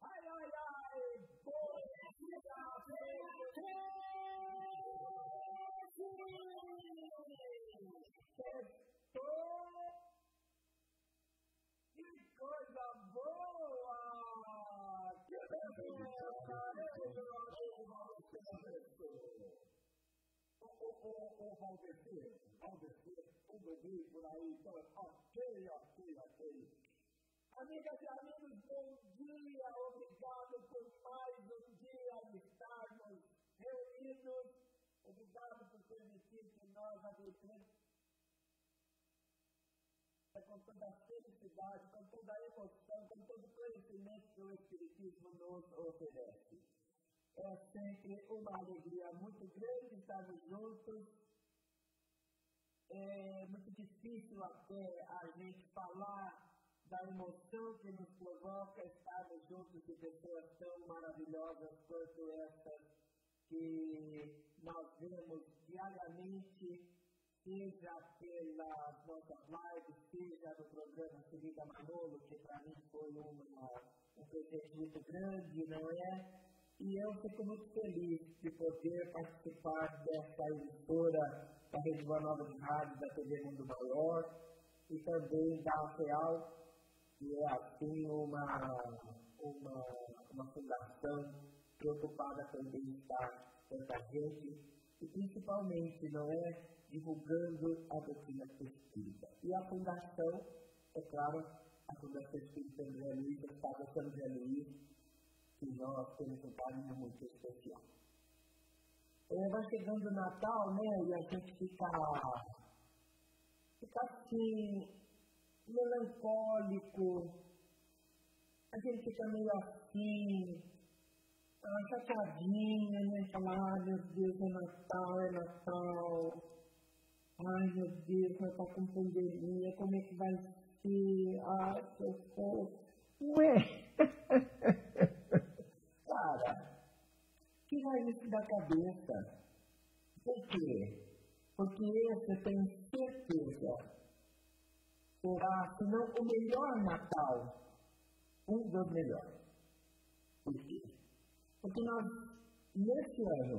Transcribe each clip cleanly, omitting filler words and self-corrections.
Ai, ai, ai, bom dia, que coisa boa! Que beleza! Valdecir, um bebê por aí, então, ok. Amigas e amigos, bom dia, obrigado por mais um dia estarmos reunidos, obrigado por permitir que nós adultemos com toda a felicidade, com toda a emoção, com todo o conhecimento que o Espiritismo nos oferece. É sempre uma alegria muito grande estarmos juntos. É muito difícil até a gente falar da emoção que nos provoca estarmos juntos de pessoas tão maravilhosas quanto essas que nós vemos diariamente, seja pelas nossas lives, seja no programa Querida Manolo, que para mim foi um presente muito grande, não é? E eu fico muito feliz de poder participar dessa emissora da Rede Boa Nova de Rádio, da TV Mundo Maior, e também da AFEAL, que é assim uma fundação preocupada também em estar tanta gente, e principalmente, não é, divulgando a doutrina espírita. E a fundação, é claro, a Fundação Espírita André Luiz, a Fundação André Luiz, que nós temos um carinho muito especial. Vai chegando o Natal, né, e a gente fica assim, melancólico, a gente fica meio assim, chateadinha, né, falar, meu Deus, é Natal, ai meu Deus, vai estar com pandemia, como é que vai ser, ai, socorro, ué, cara, tira isso da cabeça, por quê? Porque esse eu tenho certeza será, se não o melhor Natal, um dos melhores. Por quê? Porque nós, nesse ano,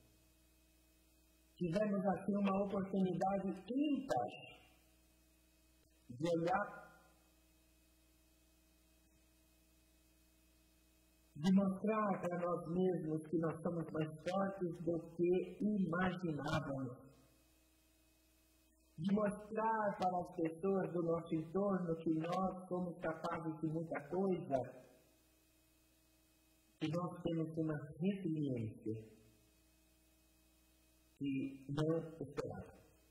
tivemos assim uma oportunidade ímpar de olhar, de mostrar para nós mesmos que nós somos mais fortes do que imaginávamos. De mostrar para as pessoas do nosso entorno que nós somos capazes de muita coisa, que nós temos uma resiliência que não esperava.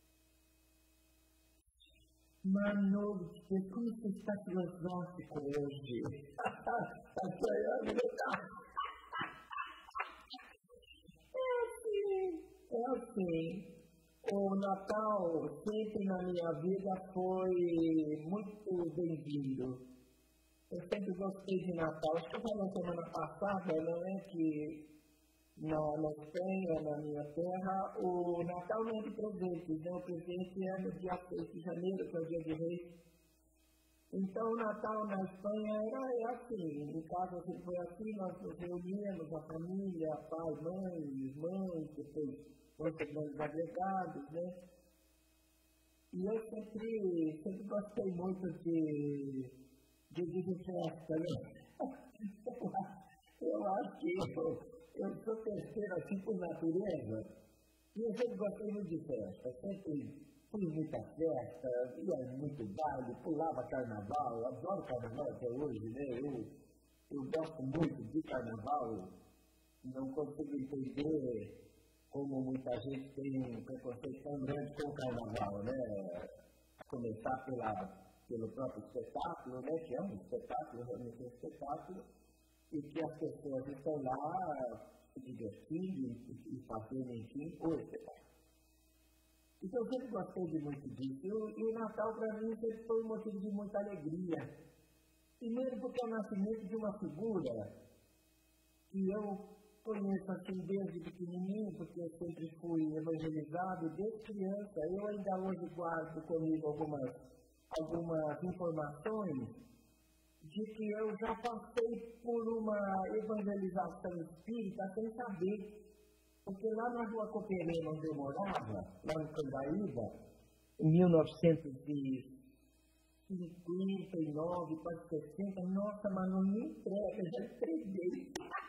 Manolo, como você está filosófico hoje? Está sonhando, É assim. O Natal sempre na minha vida foi muito bem-vindo. Eu sempre gostei de Natal. Acho que eu falei na semana passada, não é que na Espanha, na minha terra, o Natal não é de presentes, né? O presente é no dia 6 de janeiro, que é o dia de Reis. Então, o Natal na Espanha era assim, em casa sempre foi assim, nós nos reuníamos, a família, pai, mãe, irmãos, depois outros grandes agregados, né? E eu sempre gostei muito de festa, né? Eu acho que eu sou terceiro assim por natureza, e eu sempre gostei muito de festa, sempre fui muita festa, ia muito baile, pulava carnaval, adoro carnaval até hoje, né? Eu gosto muito de carnaval, não consigo entender como muita gente tem um preconceito tão grande com o carnaval, né? A começar pelo próprio espetáculo, né? Que é um espetáculo, realmente um espetáculo, e que as pessoas estão lá se divertindo e fazendo, enfim, o espetáculo. Então eu sempre gostei de muito disso, e o Natal para mim sempre foi um motivo de muita alegria. Primeiro porque é o nascimento de uma figura que eu conheço assim desde pequenininho, porque eu sempre fui evangelizado desde criança. Eu ainda hoje guardo comigo algumas informações de que eu já passei por uma evangelização espírita sem saber. Porque lá na Rua Coperena, onde eu morava, lá em Candaíba, em 1959, quase 60, nossa, mas não me entrega, já entreguei.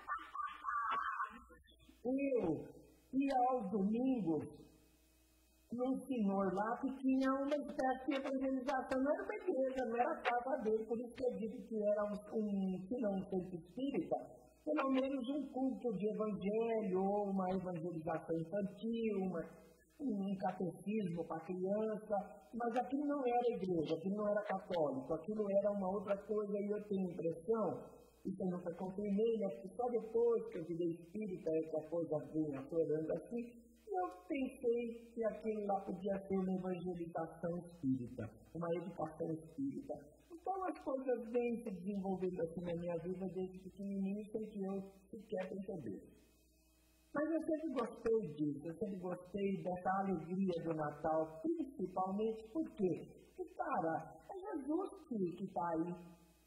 Eu ia aos domingos num senhor lá que tinha uma espécie de evangelização, não era uma igreja, não era a casa dele, por isso que eu disse que era se não um centro espírita, pelo menos um culto de evangelho, ou uma evangelização infantil, um catecismo para criança, mas aquilo não era igreja, aquilo não era católico, aquilo era uma outra coisa, e eu tenho a impressão, isso eu nunca confirmei, né, porque só depois que eu virei espírita, essa coisa vinha aflorando assim, eu pensei que aquilo lá podia ser uma evangelização espírita, uma educação espírita. Então as coisas vêm se desenvolvendo assim na minha vida desde pequenininho, sem que eu sequer percebesse. Mas eu sempre gostei disso, eu sempre gostei dessa alegria do Natal, principalmente porque, cara, é Jesus que está aí.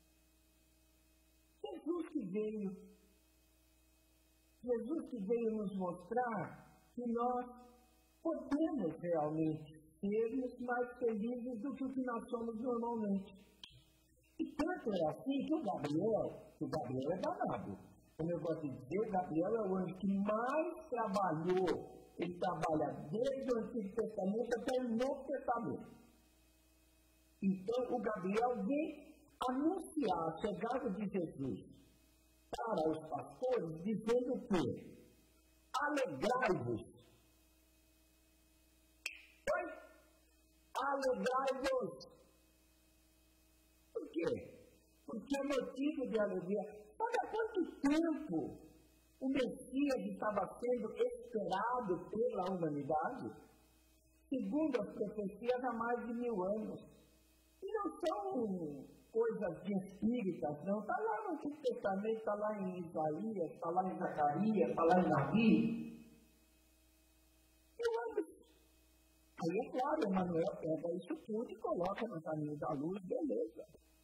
Jesus que veio nos mostrar que nós podemos realmente sermos mais felizes do que o que nós somos normalmente. E tanto é assim que o Gabriel é danado. Como eu gosto de dizer, o Gabriel é o anjo que mais trabalhou. Ele trabalha desde o Antigo Testamento até o Novo Testamento. Então, o Gabriel vem anunciar a chegada de Jesus para os pastores, dizendo que alegrai-vos. Alegrai-vos. Por quê? Porque é motivo de alegria. Sabe há quanto tempo o Messias estava sendo esperado pela humanidade? Segundo as profecias, há mais de 1000 anos. E não são coisas de espíritas, não. Está lá no Antigo Testamento, está lá em Isaías, está lá em Zacarias, está lá em Davi. Aí é claro, Emmanuel pega isso tudo e coloca no caminho da luz, beleza.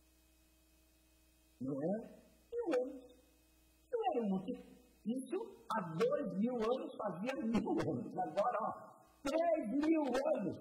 Não é? 1000 anos. Não era muito. Isso há 2000 anos fazia 1000 anos. Agora, 3000 anos.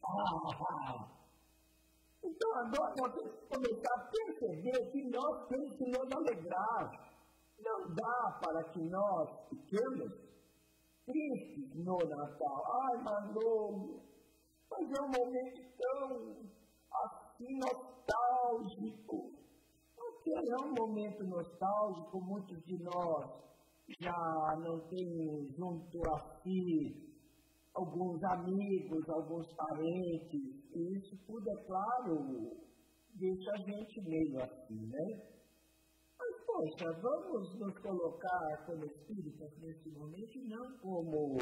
Então agora nós temos que começar a perceber que nós temos que nos alegrar. Não dá para que nós fiquemos tristes no Natal. Ai, Manolo, mas é um momento tão assim nostálgico. Porque é um momento nostálgico, muitos de nós já não têm junto a si alguns amigos, alguns parentes, e isso tudo, é claro, deixa a gente meio assim, né? Mas, poxa, vamos nos colocar como espíritas nesse momento e não como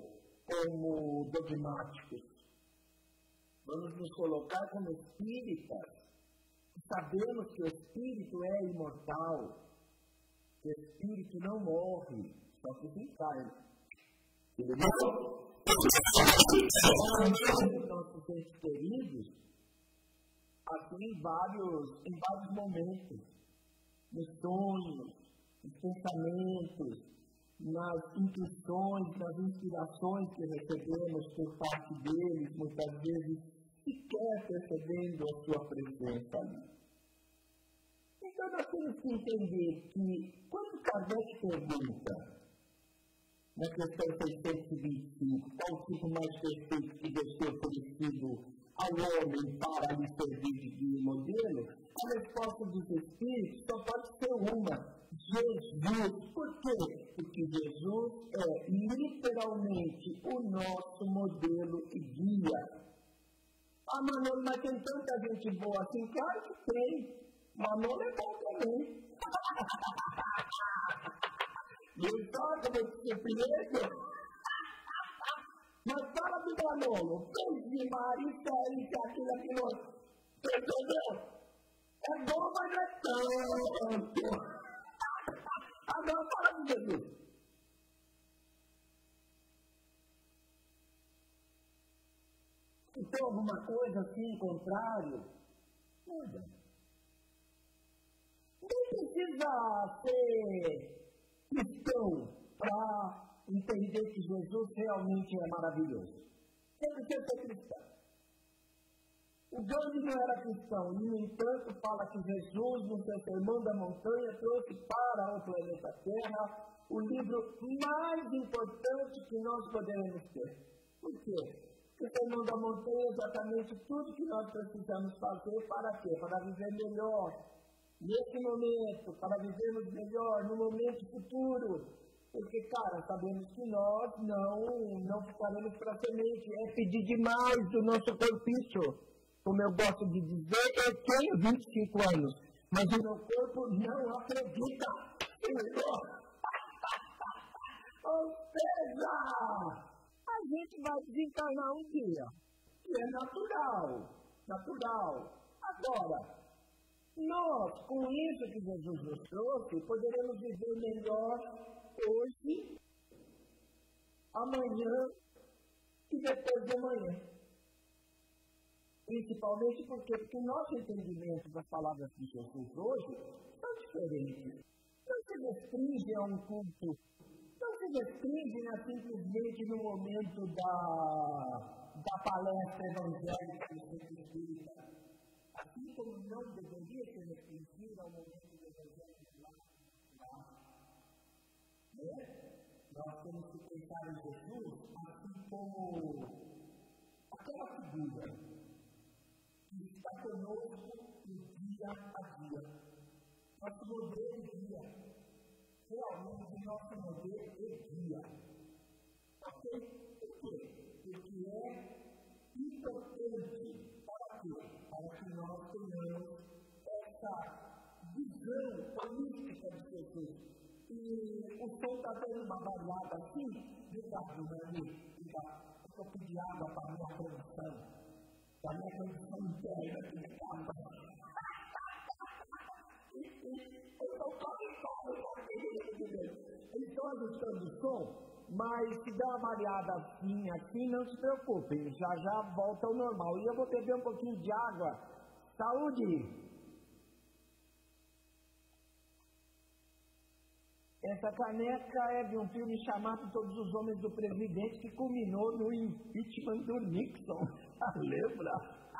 dogmáticos. Vamos nos colocar como espíritas. Sabemos que o espírito é imortal, que o espírito não morre, só que se encarna. Os nossos entes queridos, assim em vários momentos, nos sonhos, nos pensamentos, nas intuições, nas inspirações que recebemos por parte deles, muitas vezes sequer percebendo a sua presença ali. Então nós temos que entender que, quando Kardec pergunta, na questão 625, qual o tipo mais perfeito que deve ser oferecido ao homem para lhe servir de guia e modelo, a resposta dos Espíritos só pode ser uma: Jesus. Por quê? Porque Jesus é literalmente o nosso modelo e guia. Ah, Manolo, mas tem tanta gente boa assim? Claro que tem. Manolo é bom também. E então, como eu te surpreendo, mas fala do Manolo, fez de Marisa, isso, aquilo, entendeu? É bom, mas não é tanto. Agora fala de Jesus. Então, alguma coisa assim, contrário? Nada. precisa ser cristão para entender que Jesus realmente é maravilhoso. Não precisa ser cristão. O Gandhi não era cristão, e, no entanto, fala que Jesus, no seu Sermão da Montanha, trouxe para o planeta Terra o livro mais importante que nós podemos ter. Por quê? Porque o Sermão da Montanha é exatamente tudo que nós precisamos fazer para quê? Para viver melhor nesse momento, para vivermos melhor no momento futuro. Porque, cara, sabemos que nós não ficaremos para semente. É pedir demais do nosso corpício. Como eu gosto de dizer, eu tenho 25 anos, mas o meu corpo não acredita. Ou seja, a gente vai desencarnar um dia. E é natural. Agora, nós, com isso que Jesus nos trouxe, poderemos viver melhor hoje, amanhã e depois de amanhã. Principalmente porque o nosso entendimento das palavras de Jesus hoje são diferentes. Não se restringe a um culto. Não se restringe simplesmente no momento da palestra evangélica do centro espírita. Assim como não deveria se restringir ao momento do evangelho lá. Nós temos que pensar em Jesus assim como aquela figura que está conosco dia a dia. Nosso modelo de guia. Realmente, nosso modelo de guia. Ok? Por quê? Porque é importante para quê? Para que nós tenhamos essa visão holística de Jesus. E o som está dando uma variada assim. Obrigado, meu amigo. Obrigado. Eu vou pedir água para a minha produção. Da minha condição interna aqui de casa. Eu estou ajustando o som, mas se der uma variada assim, não se preocupem, já volta ao normal. E eu vou beber um pouquinho de água. Saúde! Essa caneca é de um filme chamado Todos os Homens do Presidente, que culminou no impeachment do Nixon. Lembra?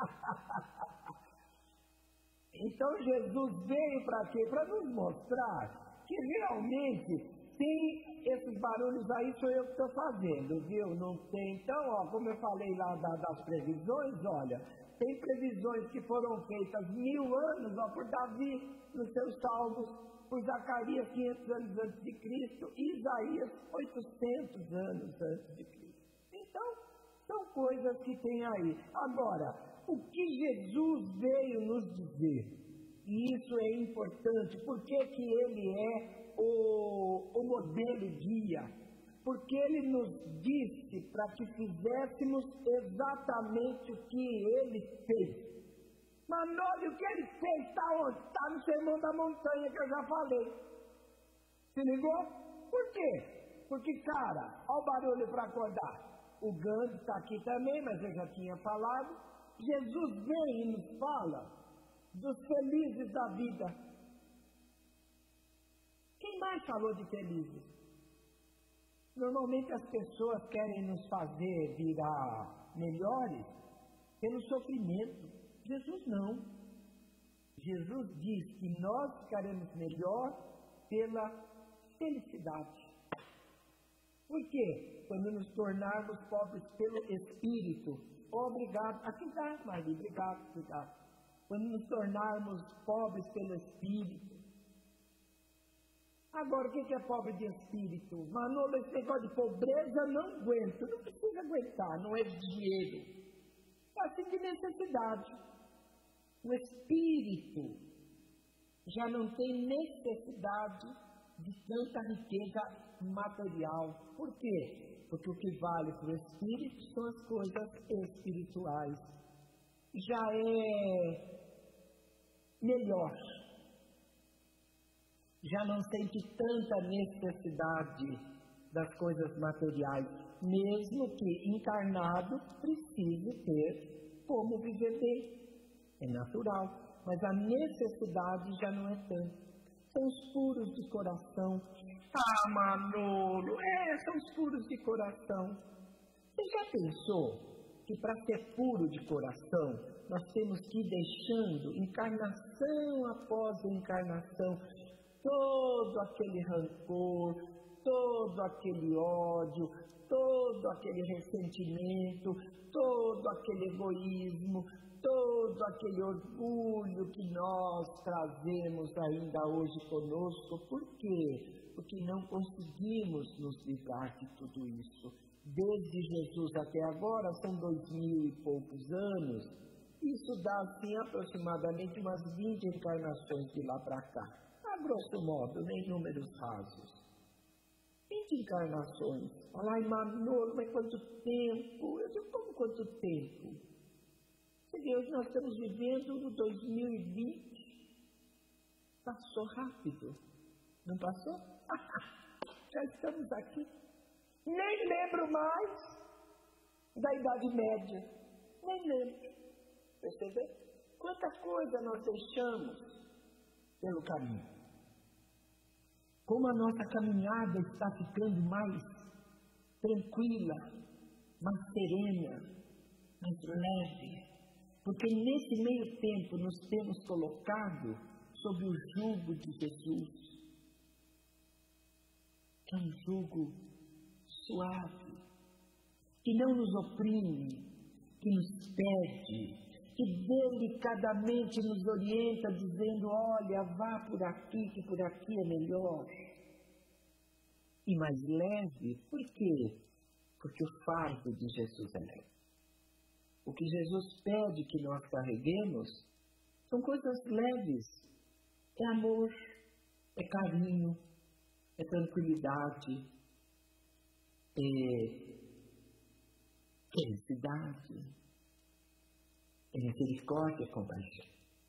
Então Jesus veio para quê? Para nos mostrar que realmente tem esses barulhos aí, sou eu que estou fazendo, viu? Não tem. Então, como eu falei lá das previsões, olha, tem previsões que foram feitas 1000 anos por Davi nos seus salmos, por Zacarias 500 anos antes de Cristo, e Isaías 800 anos antes de Cristo. Então, são coisas que tem aí. Agora, o que Jesus veio nos dizer, e isso é importante, por que ele é o modelo guia? Porque ele nos disse para que fizéssemos exatamente o que ele fez. Manolio, o que ele fez está onde? Está no Sermão da Montanha que eu já falei. Se ligou? Por quê? Porque, cara, olha o barulho para acordar. O Gandhi está aqui também, mas eu já tinha falado. Jesus vem e nos fala dos felizes da vida. Quem mais falou de felizes? Normalmente as pessoas querem nos fazer virar melhores pelo sofrimento. Jesus não. Jesus diz que nós ficaremos melhor pela felicidade. Por quê? Quando nos tornarmos pobres pelo Espírito. Obrigado. Aqui está, Maria. Obrigado. Quando nos tornarmos pobres pelo Espírito. Agora, o que é pobre de Espírito? Manolo, esse negócio de pobreza não aguento. Não precisa aguentar, não é de dinheiro. É assim de necessidade. O Espírito já não tem necessidade de tanta riqueza material. Por quê? Porque o que vale para o Espírito são as coisas espirituais. Já é melhor. Já não sente tanta necessidade das coisas materiais, mesmo que encarnado precise ter como viver bem. É natural, mas a necessidade já não é tanto. são os puros de coração. Ah, Manolo, são os puros de coração. Você já pensou que para ser puro de coração, nós temos que ir deixando, encarnação após encarnação, todo aquele rancor, todo aquele ódio, todo aquele ressentimento, todo aquele egoísmo, todo aquele orgulho que nós trazemos ainda hoje conosco. Por quê? Porque não conseguimos nos livrar de tudo isso. Desde Jesus até agora, são 2000 e poucos anos. Isso dá, assim, aproximadamente umas 20 encarnações de lá para cá. A grosso modo, nem números rasos. 20 encarnações. Olha, Manolo, mas quanto tempo? Eu digo, como quanto tempo? Você vê, hoje nós estamos vivendo no 2020. Passou rápido. Não passou? Já estamos aqui. Nem lembro mais da Idade Média. Nem lembro. Percebeu? Quanta coisa nós deixamos pelo caminho. Como a nossa caminhada está ficando mais tranquila, mais serena, mais leve. Porque nesse meio tempo nos temos colocado sob o jugo de Jesus. Que é um jugo suave, que não nos oprime, que nos pede, que delicadamente nos orienta, dizendo, olha, vá por aqui, que por aqui é melhor. E mais leve, por quê? Porque o fardo de Jesus é leve. O que Jesus pede que nós carreguemos são coisas leves. É amor, é carinho, é tranquilidade, é felicidade, é misericórdia e compaixão.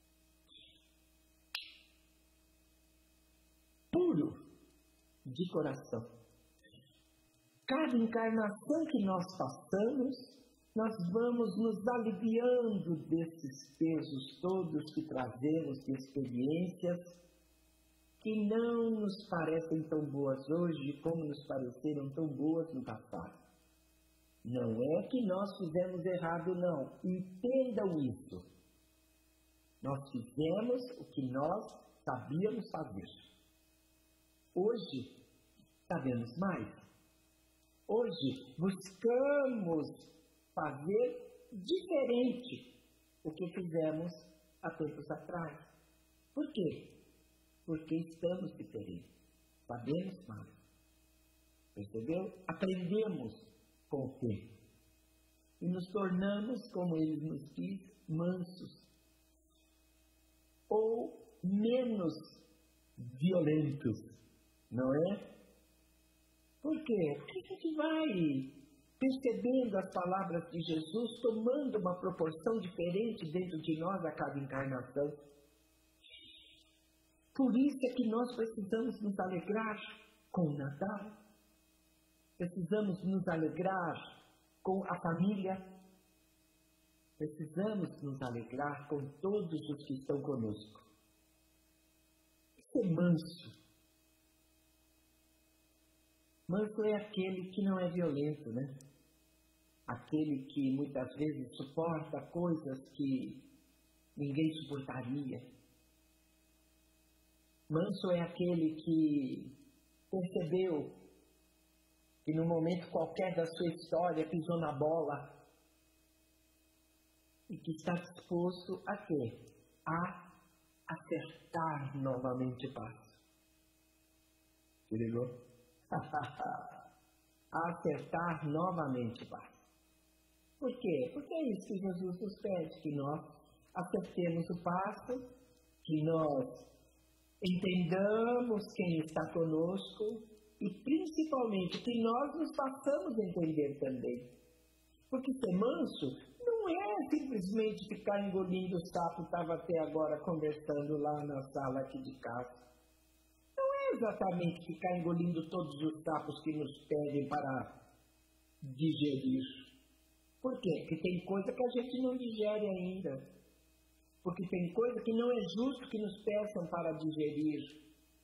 Puro de coração. Cada encarnação que nós passamos, nós vamos nos aliviando desses pesos todos que trazemos de experiências que não nos parecem tão boas hoje como nos pareceram tão boas no passado. Não é que nós fizemos errado, não. Entendam isso. Nós fizemos o que nós sabíamos fazer. Hoje, sabemos mais. Hoje, buscamos fazer diferente o que fizemos há tempos atrás. Por quê? Porque estamos diferentes. Sabemos mais. Percebeu? Aprendemos com o tempo. E nos tornamos, como ele nos diz, mansos. Ou menos violentos. Não é? Por quê? Porque a gente vai percebendo as palavras de Jesus, tomando uma proporção diferente dentro de nós a cada encarnação. Por isso é que nós precisamos nos alegrar com o Natal. Precisamos nos alegrar com a família. Precisamos nos alegrar com todos os que estão conosco. Ser manso. Manso é aquele que não é violento, né? Aquele que muitas vezes suporta coisas que ninguém suportaria. Manso é aquele que percebeu que num momento qualquer da sua história pisou na bola e que está disposto a quê? A acertar novamente o passo. Se ligou? A acertar novamente o passo. Por quê? Porque é isso que Jesus nos pede, que nós acertemos o passo, que nós entendamos quem está conosco e, principalmente, que nós nos façamos entender também. Porque ser manso não é simplesmente ficar engolindo o sapo, estava até agora conversando lá na sala aqui de casa. Não é exatamente ficar engolindo todos os sapos que nos pedem para digerir. Por quê? Porque tem coisa que a gente não digere ainda. Porque tem coisa que não é justo que nos peçam para digerir.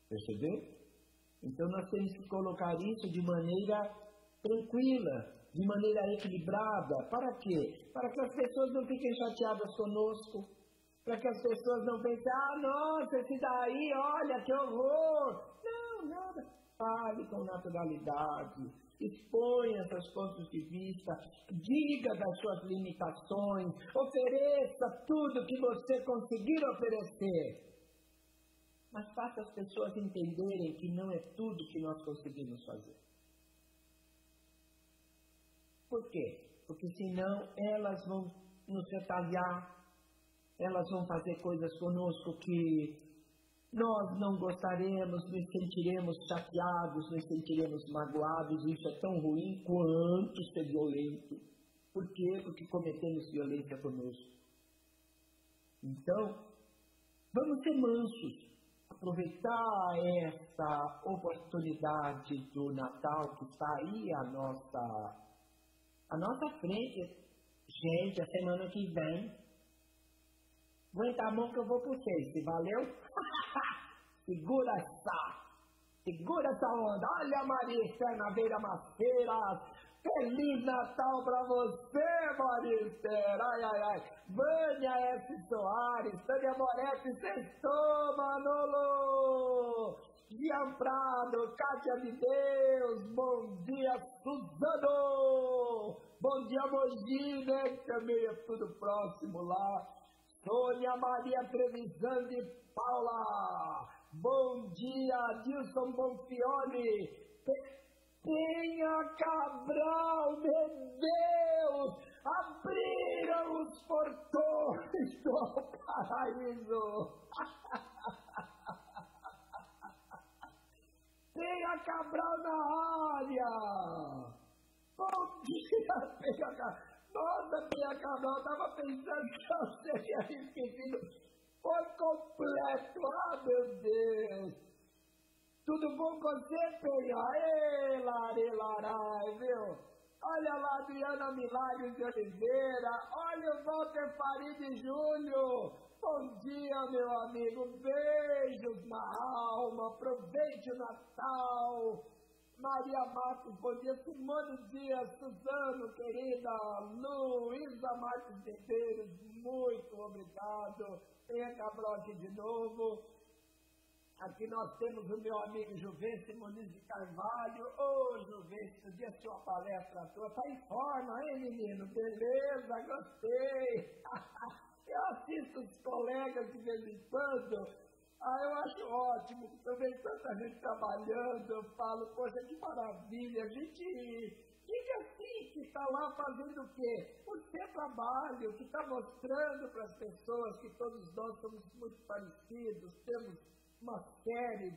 Percebeu? Então nós temos que colocar isso de maneira tranquila, de maneira equilibrada. Para quê? Para que as pessoas não fiquem chateadas conosco. Para que as pessoas não pensem, nossa, esse daí, olha, que horror. Não, nada. Fale com naturalidade. Exponha seus pontos de vista. Diga das suas limitações. Ofereça tudo que você conseguir oferecer. Mas faça as pessoas entenderem que não é tudo que nós conseguimos fazer. Por quê? Porque senão elas vão nos retaliar, elas vão fazer coisas conosco que nós não gostaremos, nos sentiremos chateados, nos sentiremos magoados. Isso é tão ruim quanto ser violento. Por quê? Porque cometemos violência conosco. Então, vamos ser mansos. Aproveitar essa oportunidade do Natal que está aí à nossa frente. Gente, a semana que vem, aguenta a mão que eu vou para vocês, se valeu? Segura essa onda. Olha a Maria Esther na Beira Maceiras. Feliz Natal pra você, Maria Esther. Ai, ai, ai. Vânia S. Soares, Tânia Moretti, sextou, Manolo. Gian Prado, Cátia de Deus. Bom dia, Suzano. Bom dia, Mogi, né? Também é tudo próximo lá. Sônia Maria Trevisan de Paula. Bom dia, Dilson Bonfione. Penha Cabral, meu Deus! Abriram os portões do paraíso! Penha Cabral na área! Bom dia, Penha Cabral! Nossa, Penha Cabral, eu estava pensando que você tinha esquecido por completo! Ah, meu Deus! Tudo bom com você, Penha? Ei, Larai, viu? Olha lá, Adriana Milagres de Oliveira. Olha o Walter Farid Júnior. Bom dia, meu amigo. Beijos na alma. Aproveite o Natal. Maria Matos, bom dia. Simone Dias, Suzano, querida. Luísa Marques Medeiros, muito obrigado. Penha Cabral aqui de novo. Aqui nós temos o meu amigo Juvencio Muniz de Carvalho. Ô, Juvencio, podia assistir uma palestra tua. Tá em forma, hein, menino? Beleza, gostei. Eu assisto os colegas de vez em quando. Eu acho ótimo. Também tanta gente trabalhando. Eu falo, poxa, que maravilha. A gente assim, que está lá fazendo o quê? O seu trabalho, que está mostrando para as pessoas que todos nós somos muito parecidos, temos uma série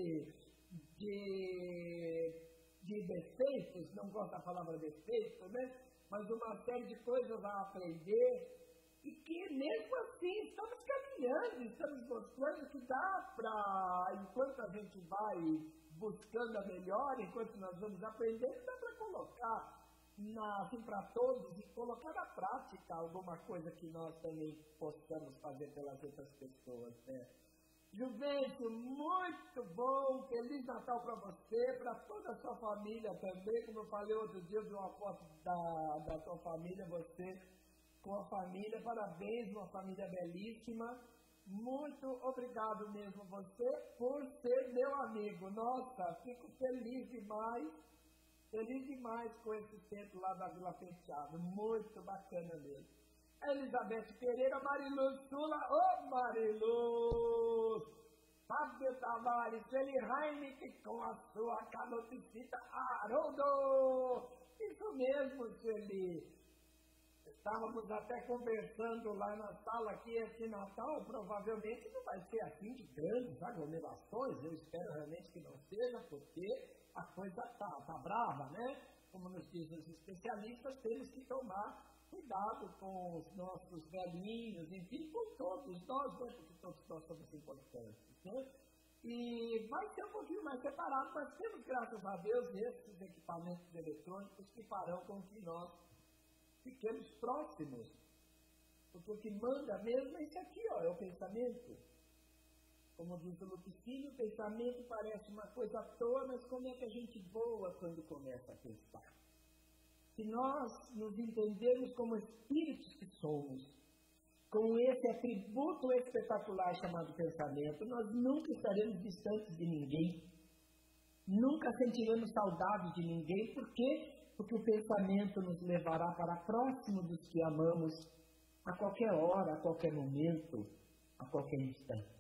de defeitos, não gosto da palavra defeito, né? Mas uma série de coisas a aprender e que mesmo assim estamos caminhando, estamos mostrando que dá para, enquanto a gente vai buscando a melhor, enquanto nós vamos aprendendo, dá para colocar assim para todos e colocar na prática alguma coisa que nós também possamos fazer pelas outras pessoas, né? Juvencio, muito bom, Feliz Natal para você, para toda a sua família também, como eu falei outro dia, eu vi uma foto da tua família, você com a família, parabéns, uma família belíssima, muito obrigado mesmo você por ser meu amigo, nossa, fico feliz demais com esse centro lá da Vila Penteado, muito bacana mesmo. Elizabeth Pereira, Mariluz Sula, Mariluz! Fábio Tavares, Eli Heineken com a sua canoticita Haroldo! Isso mesmo, Sueli! Estávamos até conversando lá na sala aqui, esse Natal provavelmente não vai ser assim de grandes aglomerações, eu espero realmente que não seja, porque a coisa tá brava, né? Como nos dizem os especialistas, temos que tomar cuidado com os nossos velhinhos, enfim, com todos nós, né? Porque todos nós somos importantes, né? E vai ser um pouquinho mais separado, mas temos, graças a Deus, esses equipamentos eletrônicos que farão com que nós fiquemos próximos. Porque o que manda mesmo é isso aqui, ó, é o pensamento. Como diz o Lupicínio, o pensamento parece uma coisa à toa, mas como é que a gente voa quando começa a pensar? Se nós nos entendermos como espíritos que somos, com esse atributo espetacular chamado pensamento, nós nunca estaremos distantes de ninguém, nunca sentiremos saudade de ninguém. Por quê? Porque o pensamento nos levará para próximo dos que amamos, a qualquer hora, a qualquer momento, a qualquer instante.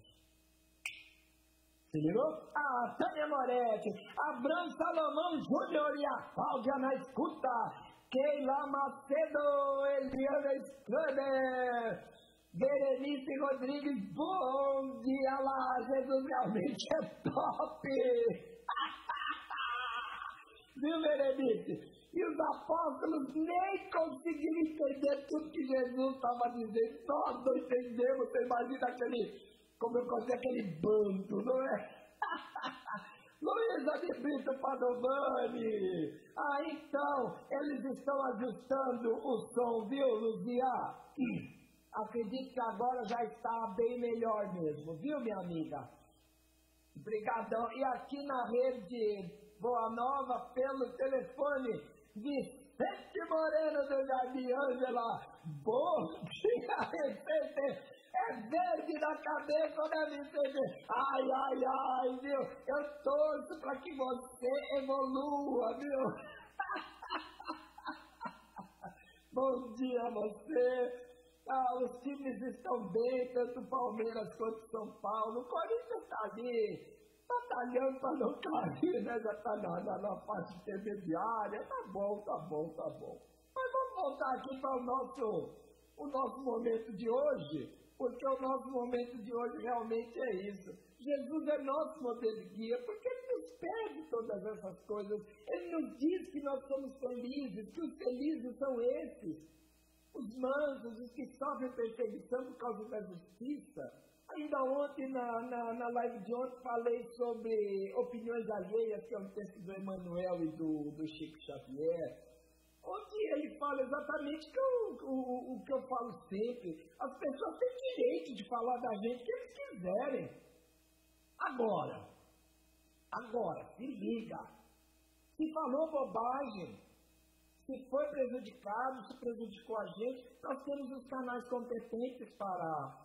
Se ligou? Tânia Moretti, Abrão Salomão Júnior e a Cláudia na escuta, Keila Macedo, Eliana Schröder, Berenice Rodrigues, bom dia lá, Jesus realmente é top! Viu, Berenice? E os apóstolos nem conseguiram entender tudo que Jesus estava dizendo. Nós não entendemos. Você imagina como eu contei aquele bando, não é? Luísa de Brito Padovani. Então, eles estão ajustando o som, viu, Luzia? Acredito que agora já está bem melhor mesmo, viu, minha amiga? Obrigadão. E aqui na rede Boa Nova, pelo telefone, Vicente Moreno do Jardim Ângela. Bom dia, Vicente. É verde na cabeça, né, Vicente? Ai, viu? Eu torço para que você evolua, viu? Bom dia a você. Os times estão bem, tanto Palmeiras quanto São Paulo. O Corinthians está ali batalhando para não cair, né? Já está na parte intermediária. Tá bom. Mas vamos voltar aqui para o nosso momento de hoje, porque o nosso momento de hoje realmente é isso. Jesus é nosso modelo de guia, porque Ele nos pede todas essas coisas. Ele nos diz que nós somos felizes, que os felizes são esses. Os mansos, os que sofrem perseguição por causa da justiça. Ainda ontem, na live de ontem, falei sobre opiniões alheias, que é um texto do Emmanuel e do Chico Xavier, onde ele fala exatamente o que eu falo sempre. As pessoas têm direito de falar da gente o que eles quiserem. Agora, se liga. Se falou bobagem, se foi prejudicado, se prejudicou a gente, nós temos os canais competentes para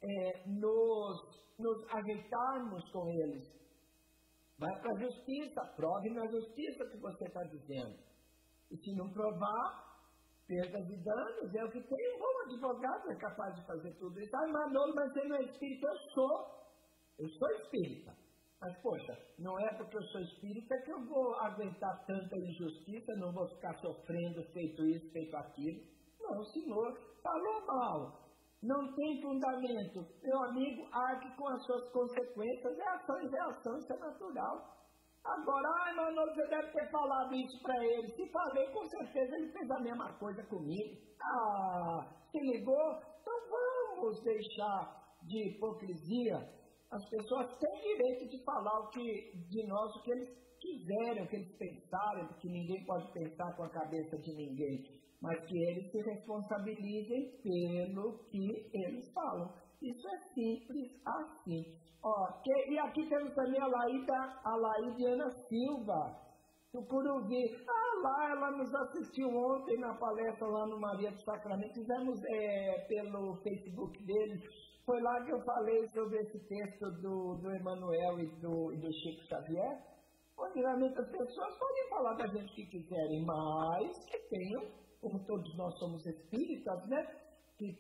nos ajeitarmos com eles. Vai para a justiça, prove na justiça o que você está dizendo. E se não provar, perdas e danos, é o que tem. Um bom advogado é capaz de fazer tudo isso. Manolo, mas você não é espírita? Eu sou espírita. Mas, poxa, não é porque eu sou espírita que eu vou aguentar tanta injustiça, não vou ficar sofrendo, feito isso, feito aquilo. Não, senhor, falou mal. Não tem fundamento. Meu amigo, arque com as suas consequências. É ação e reação, isso é natural. Agora, Manolo, você deve ter falado isso para ele. Se falei, com certeza ele fez a mesma coisa comigo. Se ligou? Então vamos deixar de hipocrisia. As pessoas têm direito de falar de nós o que eles quiserem, o que eles pensarem, porque ninguém pode pensar com a cabeça de ninguém. Mas que eles se responsabilizem pelo que eles falam. Isso é simples assim. E aqui temos também a Laidiana Silva, do Curuvi. Ela nos assistiu ontem na palestra lá no Maria do Sacramento. Fizemos pelo Facebook dele. Foi lá que eu falei sobre esse texto do Emmanuel e do Chico Xavier. Onde realmente as pessoas podem falar da gente o que quiserem, mas que tenham, como todos nós somos espíritas, né? Que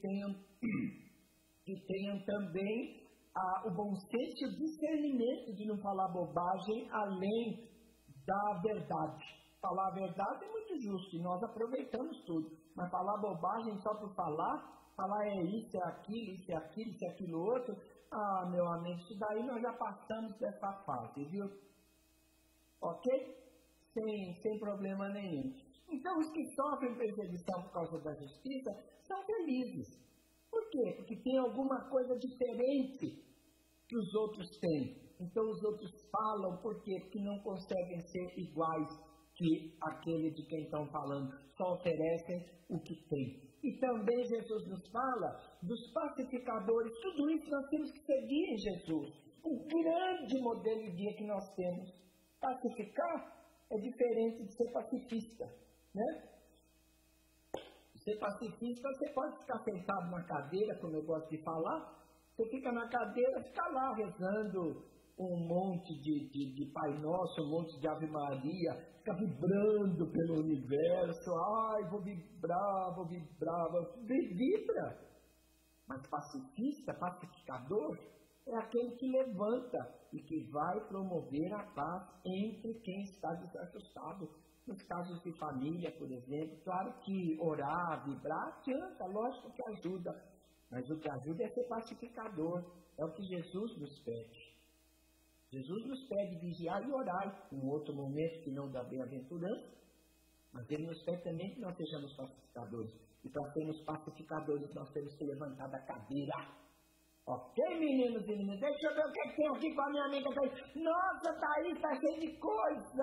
tenham também o bom senso e o discernimento de não falar bobagem além da verdade. Falar a verdade é muito justo e nós aproveitamos tudo, mas falar bobagem só por falar é isso, é aquilo, isso é aquilo outro, meu amigo, isso daí nós já passamos dessa fase, viu? Ok? Sem problema nenhum. Então, os que sofrem perseguição por causa da justiça são felizes. Por quê? Porque tem alguma coisa diferente que os outros têm. Então, os outros falam, por quê? Porque não conseguem ser iguais que aquele de quem estão falando. Só oferecem o que têm. E também Jesus nos fala dos pacificadores. Tudo isso nós temos que seguir em Jesus. o grande modelo de dia que nós temos. Pacificar é diferente de ser pacifista, né? Ser pacifista, você pode ficar sentado na cadeira, como eu gosto de falar, você fica na cadeira, fica lá rezando um monte de Pai Nosso, um monte de Ave Maria, fica vibrando pelo universo, ai, vou vibrar, vibra. Mas pacifista, pacificador, é aquele que levanta e que vai promover a paz entre quem está desajustado. Nos casos de família, por exemplo, claro que orar, vibrar, adianta, lógico que ajuda. Mas o que ajuda é ser pacificador. É o que Jesus nos pede. Jesus nos pede vigiar e orar, um outro momento que não dá bem-aventurança, mas Ele nos pede também que nós sejamos pacificadores. E para sermos pacificadores, nós temos que levantar da cadeira. Ok, meninos e meninas? Deixa eu ver o que tem aqui com a minha amiga. Nossa, Thaís, está cheio de coisa!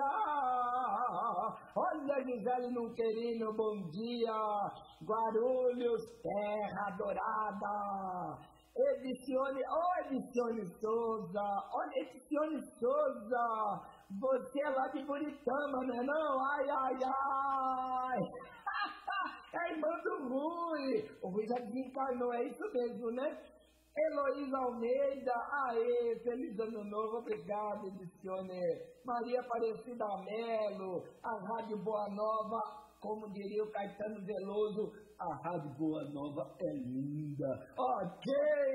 Olha, Gisele Nunquerino, bom dia! Guarulhos, terra adorada! Edicione Souza! Olha, Edicione Souza! Você é lá de Buritama, não é não? Ai, ai, ai! É a irmã do Rui! O Rui já desencarnou, é isso mesmo, né? Heloísa Almeida, aê, feliz ano novo, obrigado, Edicione. Maria Aparecida Melo, a Rádio Boa Nova, como diria o Caetano Veloso, a Rádio Boa Nova é linda. Ok!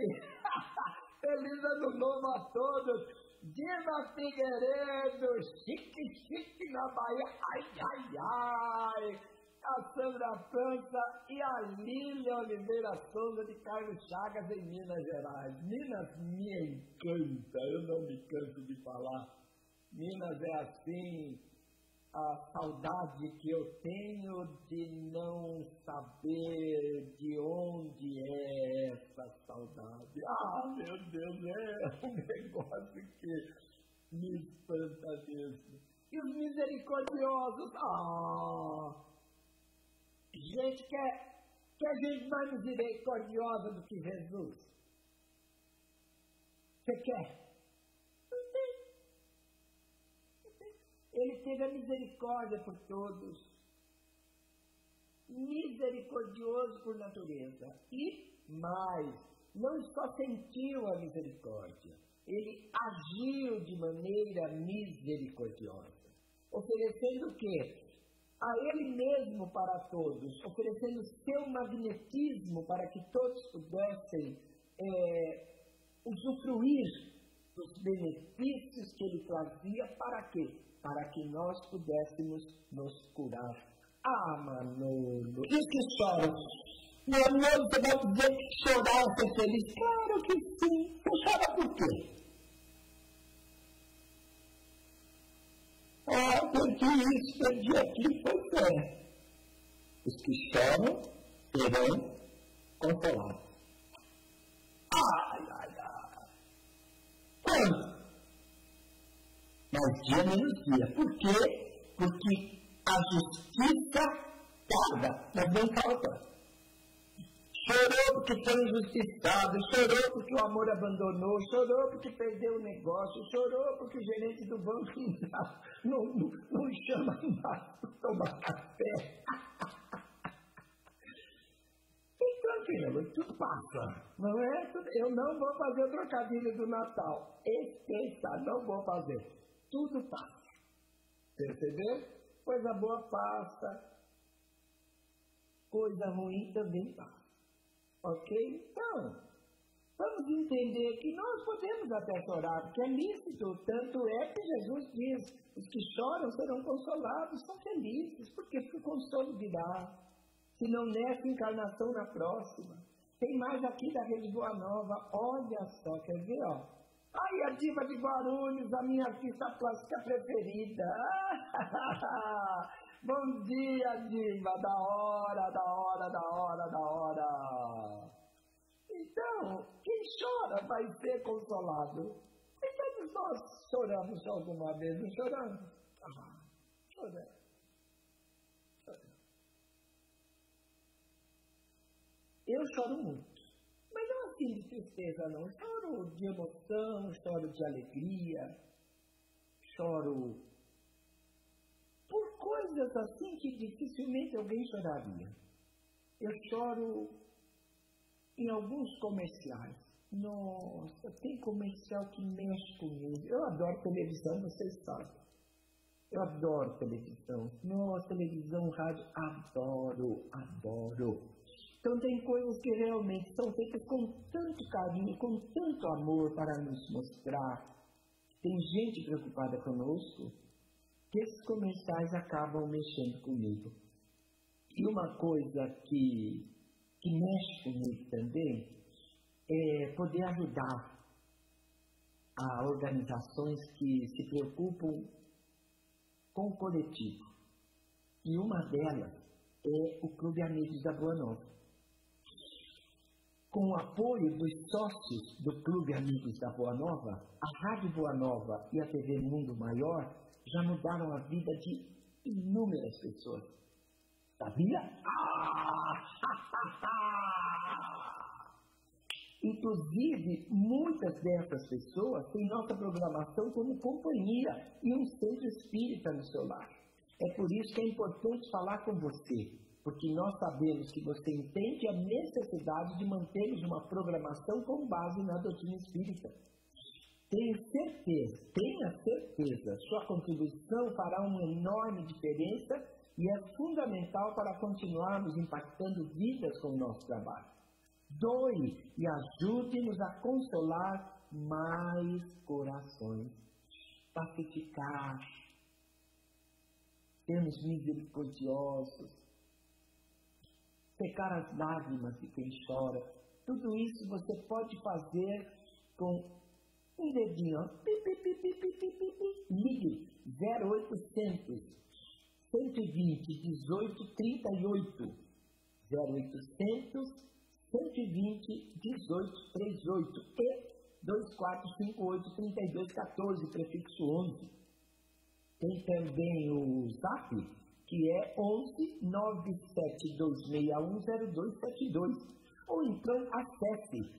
Feliz ano novo a todos. Diva Figueiredo, chique na Bahia, ai. A Sandra França e a Lília Oliveira Souza de Carlos Chagas, em Minas Gerais. Minas me encanta, eu não me canso de falar. Minas é assim, a saudade que eu tenho de não saber de onde é essa saudade. Ah, meu Deus, é um negócio que me espanta mesmo. E os misericordiosos, gente, quer gente mais misericordiosa do que Jesus? Você quer? Não tem. Ele teve a misericórdia por todos. Misericordioso por natureza. E mais, não só sentiu a misericórdia, ele agiu de maneira misericordiosa. Oferecendo o quê? A Ele mesmo para todos, oferecendo seu magnetismo para que todos pudessem usufruir dos benefícios que Ele trazia, para quê? Para que nós pudéssemos nos curar. Ah, Manolo, e os que choram? Meu amor, você vai dizer que chorar é ser feliz? Claro que sim. Você chora por quê? Porque isso que eu disse aqui foi fé. Os que choram serão consolados. Ai. Quando? Mas dia menos dia. Por quê? Porque a justiça tarda, mas não falta. Chorou porque foi injustiçado, chorou porque o amor abandonou, chorou porque perdeu o negócio, chorou porque o gerente do banco não chama mais para tomar café. Fique tranquilo, tudo passa, não é? Eu não vou fazer o trocadilho do Natal. Esqueça, não vou fazer. Tudo passa. Percebeu? Coisa boa passa, coisa ruim também passa. Ok? Então, vamos entender que nós podemos até chorar, porque é lícito. Tanto é que Jesus diz, os que choram serão consolados, são felizes, porque o consolo virá. Se não nessa encarnação, na próxima. Tem mais aqui da Rede Boa Nova, olha só, quer ver, ó. Ai, a diva de Guarulhos, a minha artista plástica preferida. Bom dia, diva, da hora. Então, quem chora vai ser consolado. E todos nós choramos alguma vez, não choramos? Choramos. Eu choro muito, mas não assim assim de tristeza, não. Choro de emoção, choro de alegria, choro por coisas assim que dificilmente alguém choraria. Eu choro em alguns comerciais. Nossa, tem comercial que mexe comigo. Eu adoro televisão, vocês sabem. Eu adoro televisão. Nossa, televisão, rádio, adoro. Então tem coisas que realmente são feitas com tanto carinho, com tanto amor para nos mostrar. Tem gente preocupada conosco, que esses comerciais acabam mexendo comigo. E uma coisa que mexe comigo também é poder ajudar a organizações que se preocupam com o coletivo. E uma delas é o Clube Amigos da Boa Nova. Com o apoio dos sócios do Clube Amigos da Boa Nova, a Rádio Boa Nova e a TV Mundo Maior já mudaram a vida de inúmeras pessoas. Sabia? Inclusive, muitas dessas pessoas têm nossa programação como companhia e um centro espírita no seu lar. É por isso que é importante falar com você, porque nós sabemos que você entende a necessidade de mantermos uma programação com base na doutrina espírita. Tenha certeza, sua contribuição fará uma enorme diferença e é fundamental para continuarmos impactando vidas com o nosso trabalho. Doe e ajude-nos a consolar mais corações, pacificar, sermos misericordiosos, secar as lágrimas de quem chora. Tudo isso você pode fazer com um dedinho. Ligue 0800 120 18 38 0800 120 18 38 e 2458 3214, prefixo 11. Tem também o Zap, que é 11 972610272. Ou então acesse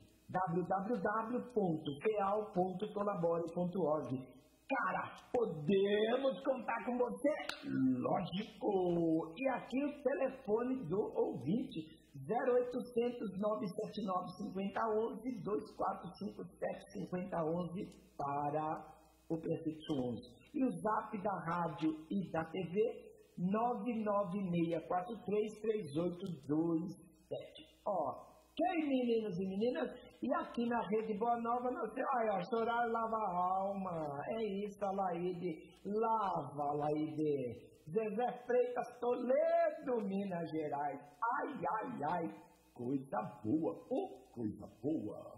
www.feal.colabore.org. Cara, podemos contar com você? Lógico! E aqui o telefone do ouvinte, 0800 979 5011 2457 5011 para o prefixo 11. E o Zap da rádio e da TV, 996433827. Ok, meninos e meninas? E aqui na Rede Boa Nova, chorar lava a alma. É isso, Alaide. Lava, Alaide. Zezé Freitas, Toledo, Minas Gerais. Ai. Coisa boa. Coisa boa.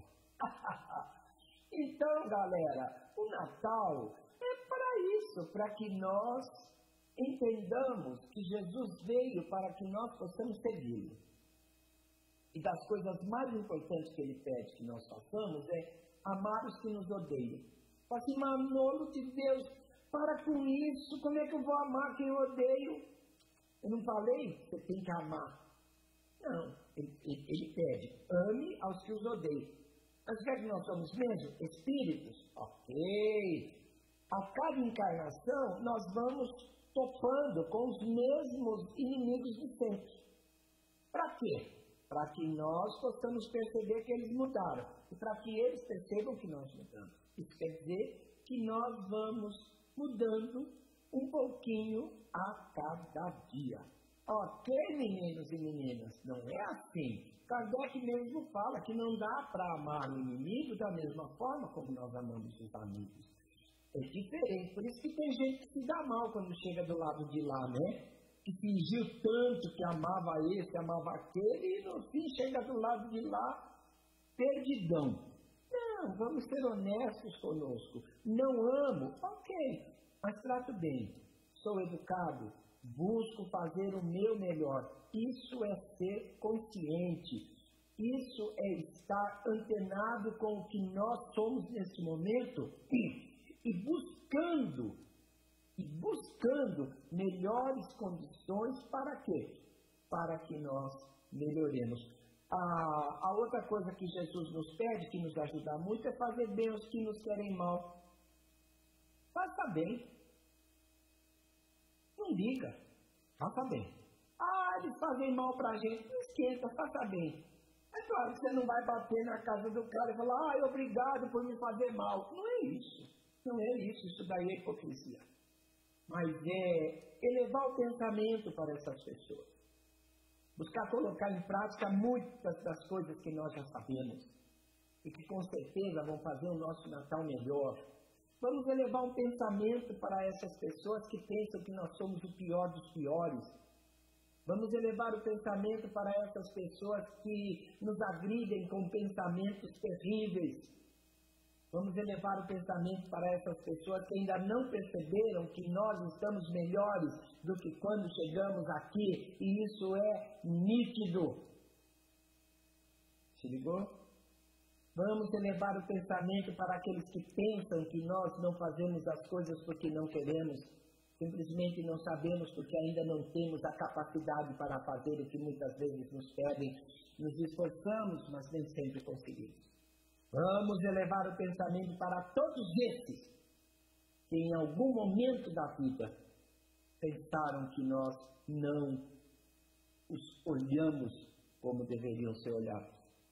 Então, galera, o Natal é para isso, para que nós entendamos que Jesus veio para que nós possamos segui-lo. E das coisas mais importantes que ele pede que nós façamos é amar os que nos odeiam. Fala assim, Manolo de Deus, para com isso, como é que eu vou amar quem eu odeio? Eu não falei que você tem que amar. Não, ele pede, ame aos que os odeiam. Mas quer que nós somos mesmo espíritos? Ok. A cada encarnação, nós vamos topando com os mesmos inimigos de sempre. Para quê? Para que nós possamos perceber que eles mudaram. E para que eles percebam que nós mudamos. Isso quer dizer que nós vamos mudando um pouquinho a cada dia. Ok, meninos e meninas? Não é assim. Kardec mesmo fala que não dá para amar o inimigo da mesma forma como nós amamos os amigos. É diferente. Por isso que tem gente que se dá mal quando chega do lado de lá, né? Que fingiu tanto que amava esse, amava aquele, e no fim chega do lado de lá, perdidão. Não, vamos ser honestos conosco. Não amo? Ok, mas trato bem. Sou educado, busco fazer o meu melhor. Isso é ser consciente. Isso é estar antenado com o que nós somos nesse momento e buscando melhores condições para quê? Para que nós melhoremos. A outra coisa que Jesus nos pede, que nos ajuda muito, é fazer bem aos que nos querem mal. Faça bem. Não diga. Faça bem. Eles fazem mal pra gente. Não esquenta, faça bem. É claro que você não vai bater na casa do cara e falar, obrigado por me fazer mal. Não é isso. Não é isso. Isso daí é hipocrisia. Mas é elevar o pensamento para essas pessoas. Buscar colocar em prática muitas das coisas que nós já sabemos. E que com certeza vão fazer o nosso Natal melhor. Vamos elevar um pensamento para essas pessoas que pensam que nós somos o pior dos piores. Vamos elevar o pensamento para essas pessoas que nos agridem com pensamentos terríveis. Vamos elevar o pensamento para essas pessoas que ainda não perceberam que nós estamos melhores do que quando chegamos aqui. E isso é nítido. Se ligou? Vamos elevar o pensamento para aqueles que pensam que nós não fazemos as coisas porque não queremos. Simplesmente não sabemos porque ainda não temos a capacidade para fazer o que muitas vezes nos pedem. Nos esforçamos, mas nem sempre conseguimos. Vamos elevar o pensamento para todos esses que em algum momento da vida pensaram que nós não os olhamos como deveriam ser olhados.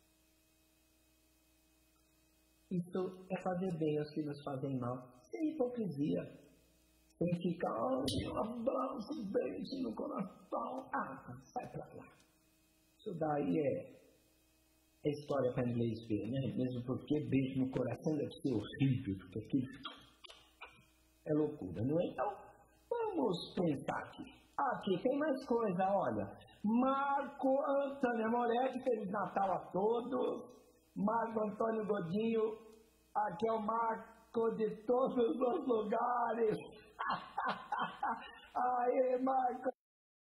Isso é fazer bem aos que nos fazem mal, sem hipocrisia, sem ficar, um abraço, um beijo no coração, sai pra lá. Isso daí é história para inglês ver, né? Mesmo porque beijo no coração deve ser horrível, porque aquilo é loucura, não é? Então, vamos pensar aqui. Aqui tem mais coisa, olha. Marco Antônio Moretti, Feliz Natal a todos. Marco Antônio Godinho, aqui é o Marco de todos os lugares. Aê, Marco.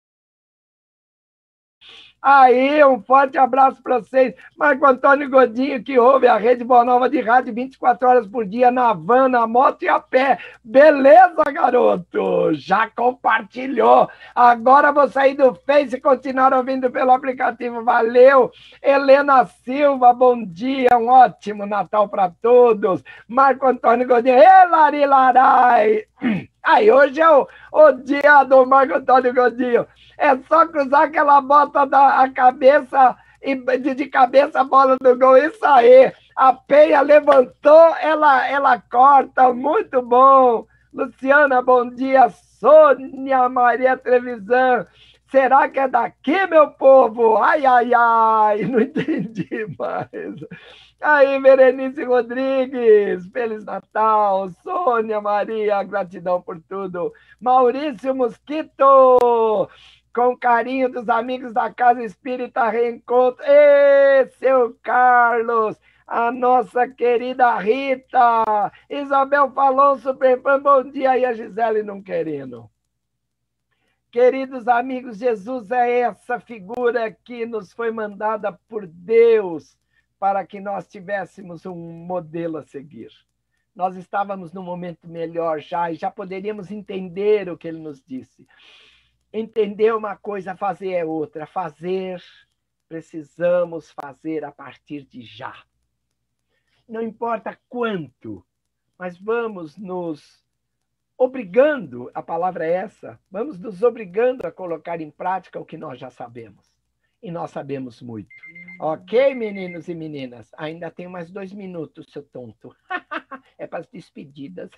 Aí, um forte abraço para vocês. Marco Antônio Godinho, que ouve a Rede Boa Nova de rádio 24 horas por dia, na van, na moto e a pé. Beleza, garoto? Já compartilhou. Agora vou sair do Face e continuar ouvindo pelo aplicativo. Valeu. Helena Silva, bom dia. Um ótimo Natal para todos. Marco Antônio Godinho. Larilarai. Aí, hoje é o dia do Marco Antônio Godinho. É só cruzar aquela bota da cabeça e de cabeça a bola do gol. Isso aí. A Peia levantou, ela corta. Muito bom. Luciana, bom dia. Sônia Maria Trevisan. Será que é daqui, meu povo? Ai, ai, ai. Não entendi mais. Aí, Berenice Rodrigues, Feliz Natal. Sônia Maria, gratidão por tudo. Maurício Mosquito, com carinho dos amigos da Casa Espírita Reencontro. Ê, seu Carlos, a nossa querida Rita. Isabel falou, Superfã, bom dia. E a Gisele não querendo. Queridos amigos, Jesus é essa figura que nos foi mandada por Deus para que nós tivéssemos um modelo a seguir. Nós estávamos num momento melhor já, e já poderíamos entender o que ele nos disse. Entender uma coisa, fazer é outra. Fazer, precisamos fazer a partir de já. Não importa quanto, mas vamos nos obrigando, a palavra é essa, vamos nos obrigando a colocar em prática o que nós já sabemos. E nós sabemos muito. Ok, meninos e meninas? Ainda tenho mais 2 minutos, seu tonto. É para as despedidas.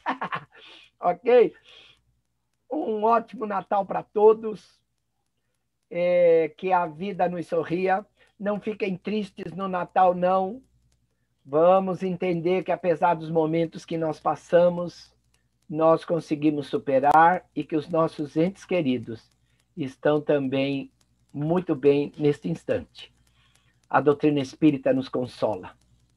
Ok? Um ótimo Natal para todos. Que a vida nos sorria. Não fiquem tristes no Natal, não. Vamos entender que, apesar dos momentos que nós passamos, nós conseguimos superar e que os nossos entes queridos estão também muito bem neste instante. A doutrina espírita nos consola.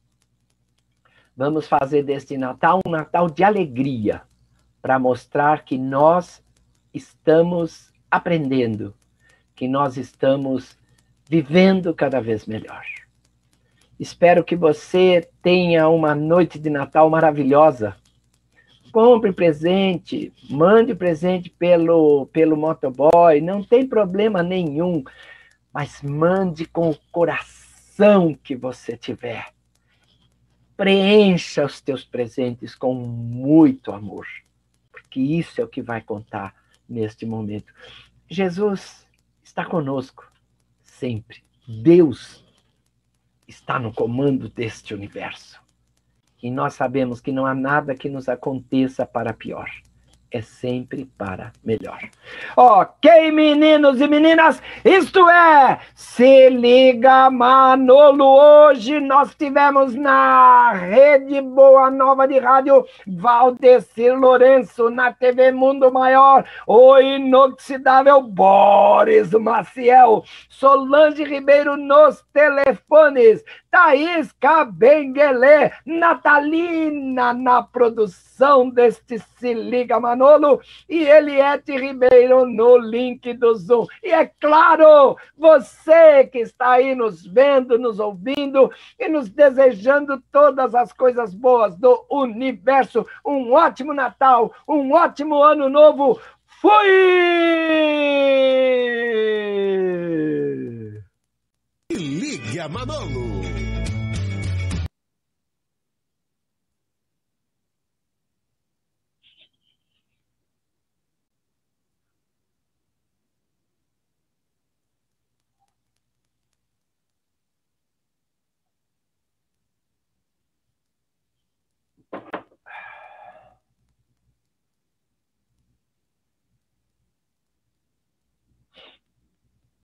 Vamos fazer deste Natal um Natal de alegria, para mostrar que nós estamos aprendendo, que nós estamos vivendo cada vez melhor. Espero que você tenha uma noite de Natal maravilhosa. Compre presente, mande presente pelo motoboy, não tem problema nenhum, mas mande com o coração condição que você tiver. Preencha os teus presentes com muito amor, porque isso é o que vai contar neste momento. Jesus está conosco sempre. Deus está no comando deste universo. E nós sabemos que não há nada que nos aconteça para pior. É sempre para melhor. Ok, meninos e meninas, isto é Se Liga Manolo. Hoje nós tivemos na Rede Boa Nova de Rádio Valdecir Lourenço, na TV Mundo Maior, o inoxidável Boris Maciel, Solange Ribeiro nos telefones, Thaís Cabenguele, Natalina na produção deste Se Liga Manolo, e Eliette Ribeiro no link do Zoom. E é claro, você que está aí nos vendo, nos ouvindo e nos desejando todas as coisas boas do universo. Um ótimo Natal, um ótimo Ano Novo. Fui! Se Liga Manolo.